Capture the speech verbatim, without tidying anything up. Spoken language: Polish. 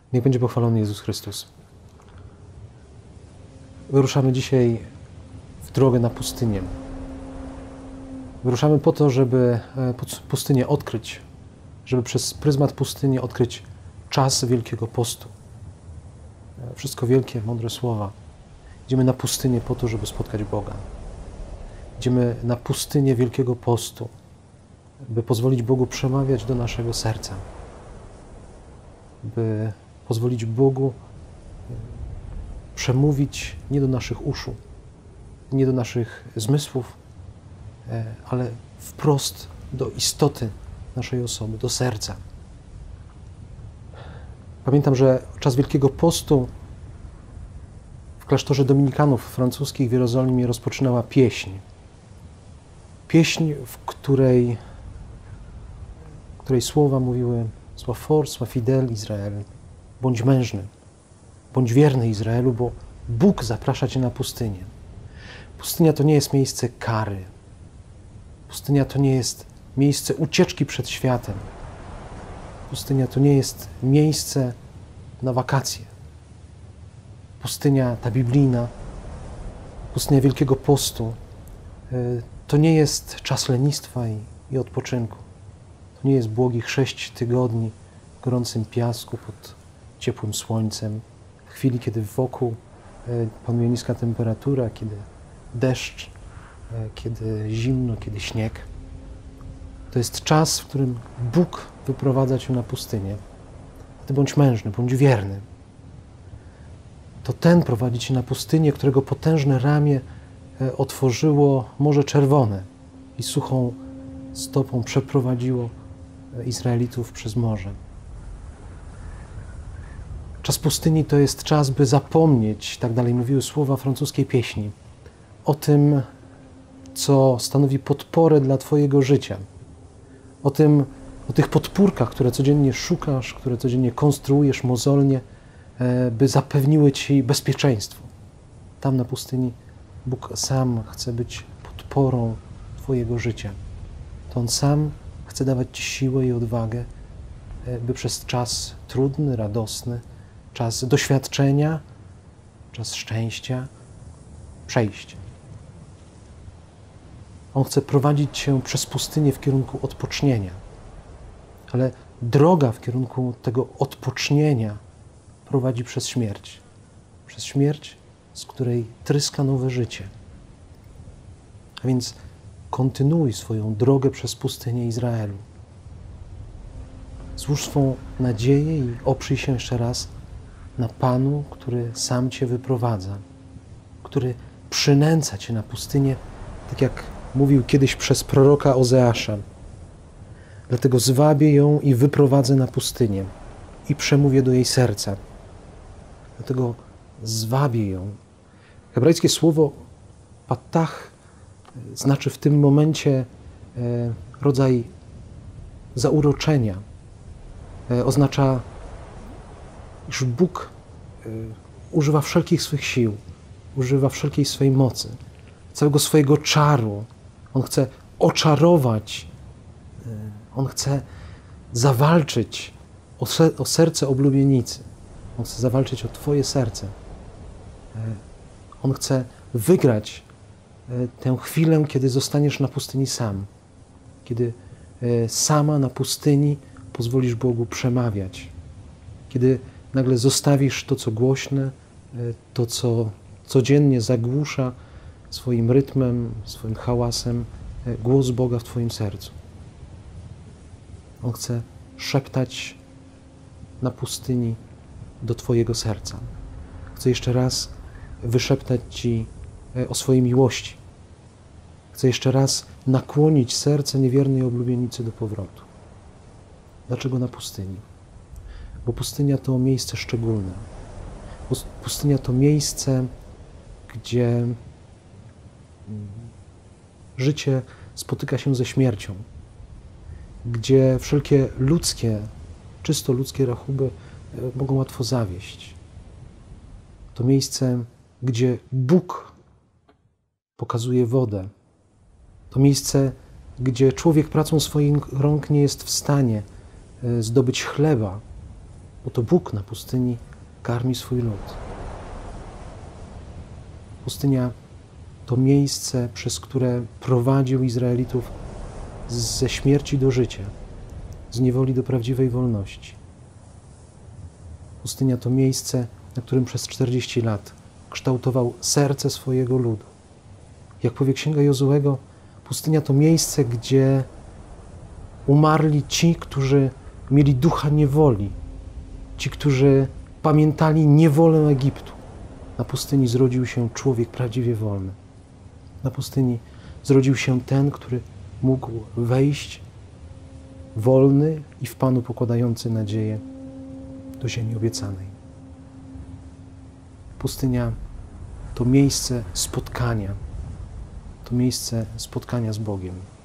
Niech będzie pochwalony Jezus Chrystus. Wyruszamy dzisiaj w drogę na pustynię. Wyruszamy po to, żeby pustynię odkryć, żeby przez pryzmat pustyni odkryć czas Wielkiego Postu. Wszystko wielkie, mądre słowa. Idziemy na pustynię po to, żeby spotkać Boga. Idziemy na pustynię Wielkiego Postu, by pozwolić Bogu przemawiać do naszego serca. By pozwolić Bogu przemówić nie do naszych uszu, nie do naszych zmysłów, ale wprost do istoty naszej osoby, do serca. Pamiętam, że czas Wielkiego Postu w klasztorze dominikanów francuskich w Jerozolimie rozpoczynała pieśń. Pieśń, w której, w której słowa mówiły: sois fort, sois fidèle, Izrael. Bądź mężny, bądź wierny, Izraelu, bo Bóg zaprasza cię na pustynię. Pustynia to nie jest miejsce kary. Pustynia to nie jest miejsce ucieczki przed światem. Pustynia to nie jest miejsce na wakacje. Pustynia ta biblijna, pustynia Wielkiego Postu, to nie jest czas lenistwa i, i odpoczynku. To nie jest błogich sześć tygodni w gorącym piasku pod ciepłym słońcem, w chwili, kiedy wokół panuje niska temperatura, kiedy deszcz, kiedy zimno, kiedy śnieg. To jest czas, w którym Bóg wyprowadza cię na pustynię. Ty bądź mężny, bądź wierny. To ten prowadzi cię na pustynię, którego potężne ramię otworzyło Morze Czerwone i suchą stopą przeprowadziło Izraelitów przez morze. Czas pustyni to jest czas, by zapomnieć, tak dalej mówiły słowa francuskiej pieśni, o tym, co stanowi podporę dla twojego życia. O tym, o tych podpórkach, które codziennie szukasz, które codziennie konstruujesz mozolnie, by zapewniły ci bezpieczeństwo. Tam na pustyni Bóg sam chce być podporą twojego życia. To On sam chce dawać ci siłę i odwagę, by przez czas trudny, radosny, czas doświadczenia, czas szczęścia przejść. On chce prowadzić cię przez pustynię w kierunku odpocznienia. Ale droga w kierunku tego odpocznienia prowadzi przez śmierć. Przez śmierć, z której tryska nowe życie. A więc kontynuuj swoją drogę przez pustynię Izraelu. Złóż swą nadzieję i oprzyj się jeszcze raz na Panu, który sam cię wyprowadza, który przynęca cię na pustynię, tak jak mówił kiedyś przez proroka Ozeasza. Dlatego zwabię ją i wyprowadzę na pustynię i przemówię do jej serca. Dlatego zwabię ją. Hebrajskie słowo patach znaczy w tym momencie rodzaj zauroczenia. Oznacza, iż Bóg używa wszelkich swych sił, używa wszelkiej swej mocy, całego swojego czaru. On chce oczarować, On chce zawalczyć o, se, o serce oblubienicy. On chce zawalczyć o twoje serce. On chce wygrać tę chwilę, kiedy zostaniesz na pustyni sam. Kiedy sama na pustyni pozwolisz Bogu przemawiać. Kiedy nagle zostawisz to, co głośne, to, co codziennie zagłusza swoim rytmem, swoim hałasem głos Boga w twoim sercu. On chce szeptać na pustyni do twojego serca. Chce jeszcze raz wyszeptać ci o swojej miłości. Chce jeszcze raz nakłonić serce niewiernej oblubienicy do powrotu. Dlaczego na pustyni? Bo pustynia to miejsce szczególne. Pustynia to miejsce, gdzie życie spotyka się ze śmiercią, gdzie wszelkie ludzkie, czysto ludzkie rachuby mogą łatwo zawieść. To miejsce, gdzie Bóg pokazuje wodę. To miejsce, gdzie człowiek pracą swoich rąk nie jest w stanie zdobyć chleba, Oto Bóg na pustyni karmi swój lud. Pustynia to miejsce, przez które prowadził Izraelitów ze śmierci do życia, z niewoli do prawdziwej wolności. Pustynia to miejsce, na którym przez czterdzieści lat kształtował serce swojego ludu. Jak powie Księga Jozuego, pustynia to miejsce, gdzie umarli ci, którzy mieli ducha niewoli, ci, którzy pamiętali niewolę Egiptu. Na pustyni zrodził się człowiek prawdziwie wolny. Na pustyni zrodził się ten, który mógł wejść wolny i w Panu pokładający nadzieję do ziemi obiecanej. Pustynia to miejsce spotkania, to miejsce spotkania z Bogiem.